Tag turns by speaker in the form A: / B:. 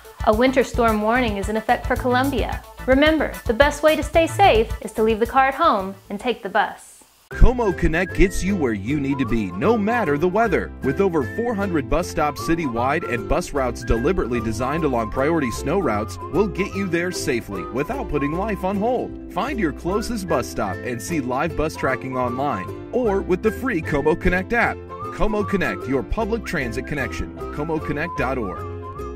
A: A winter storm warning is in effect for Columbia. Remember, the best way to stay safe is to leave the car at home and take the bus.
B: Como Connect gets you where you need to be, no matter the weather. With over 400 bus stops citywide and bus routes deliberately designed along priority snow routes, we'll get you there safely without putting life on hold. Find your closest bus stop and see live bus tracking online or with the free Como Connect app. Como Connect, your public transit connection. ComoConnect.org.